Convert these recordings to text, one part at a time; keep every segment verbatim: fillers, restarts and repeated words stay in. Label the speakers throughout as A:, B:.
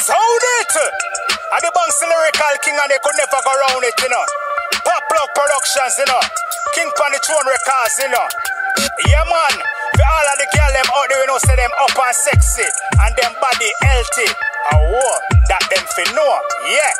A: Sound it! And the Banks Lyrical King and they could never go round it, you know. Pop Plug Productions, you know. King Pan the Throne Records, you know. Yeah, man. For all of the girl them out there, you know, say them up and sexy. And them body healthy. A war that them fi know. Yeah.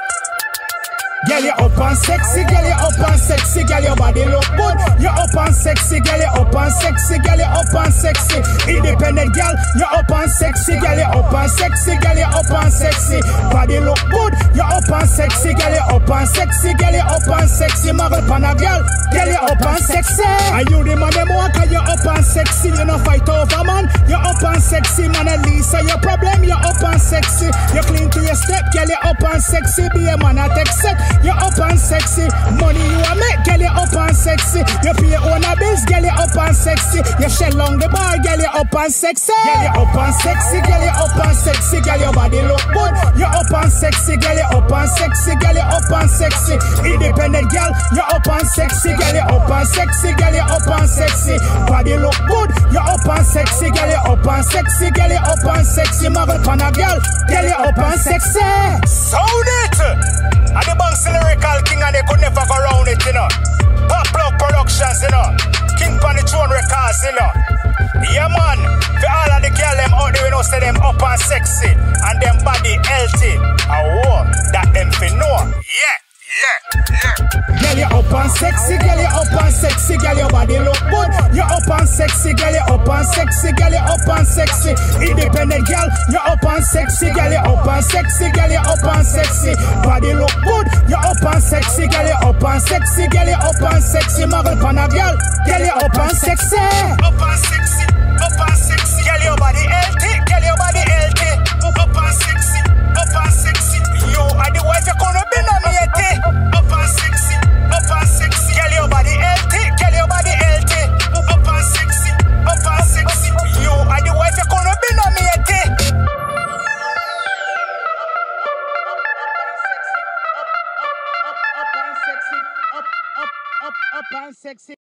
B: Girl, you up and sexy, girl, you up and sexy, girl, your body look good. You up and sexy, girl, you up and sexy, girl, you up and sexy. Independent girl, you up and sexy, girl, you up and sexy, girl, you up and sexy. Body look good, you up and sexy, girl, you up and sexy, girl, you up and sexy. Muggle pan a girl, girl, you up and sexy. Are you the man them walk, you up and sexy? You no fight over man, you up and sexy. Man, at least your problem, you up and sexy. You clean to your step, girl, you up and sexy. Be a man at except. You up and sexy, money you a make, girl, you up and sexy. You pay on a bills, girl, you up and sexy. You shell on the bar, girl, you up and sexy. Girl, you up and sexy, girl, you up and sexy. Girl, your body look good. You up and sexy, girl, you up and sexy. Girl, you up and sexy. Independent girl, you up and sexy. Girl, you up and sexy. Girl, you up and sexy. Body look good. You up and sexy, girl, you up and sexy. Girl, you up and sexy. Muggle pan a girl, girl, you up and sexy.
A: Sound it! And the Banks Lyrical King and they could never go round it, you know. Pop Plug Productions, you know. King Pan the Throne Records, you know. Yeah, man. For all of the girl them out there, you know, say them up and sexy. And them body healthy. A war that them fi know. Yeah, yeah, yeah.
B: Girl, you up and sexy, girl, you up and sexy. Girl, your body look good. You up and sexy, girl, you up and sexy. Girl, you up and sexy. Independent girl, you up and sexy. Girl, you up and sexy. Girl, you up and sexy. Body look good. You up and sexy. Girl, you up and sexy. Girl, you up and sexy. Muggle pan a girl. Girl, you up and sexy.
A: Up and sexy. Up and sexy. Girl, your body healthy. Girl, your body healthy. Up and sexy. Up and sexy. You are the wife you gonna be nominated. Up and sexy. Up and sexy. Girl, your body healthy. Girl, your body healthy. Up and sexy. Up and sexy. You are the wife you gonna be nominated.
B: Up, up, up, up and sexy. Up, up, up, up and sexy.